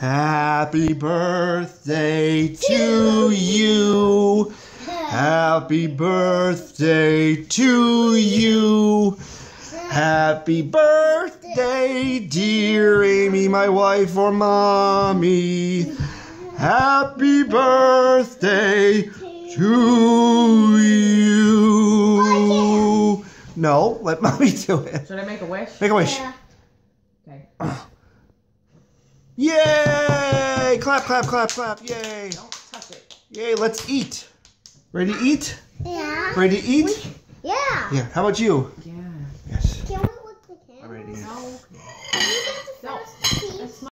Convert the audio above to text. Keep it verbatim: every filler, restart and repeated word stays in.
Happy birthday to you. Happy birthday to you. Happy birthday, dear Amy, my wife or mommy. Happy birthday to you. No, let mommy do it. Should I make a wish? Make a wish. Yeah. Okay. Yay! Clap, clap, clap, clap. Yay. Don't touch it. Yay, let's eat. Ready to eat? Yeah. Ready to eat? We, yeah. Yeah. How about you? Yeah. Yes. Can we look the camera? I'm ready to eat. No. Can we get the No. first piece? That's